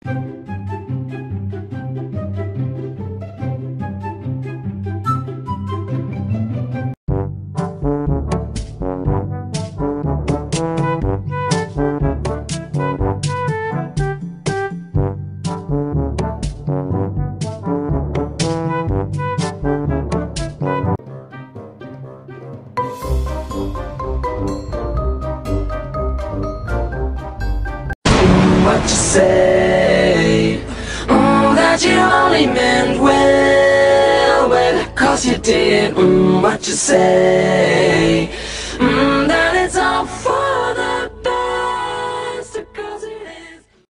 What you say? That you only meant well, 'cause you did. What you say?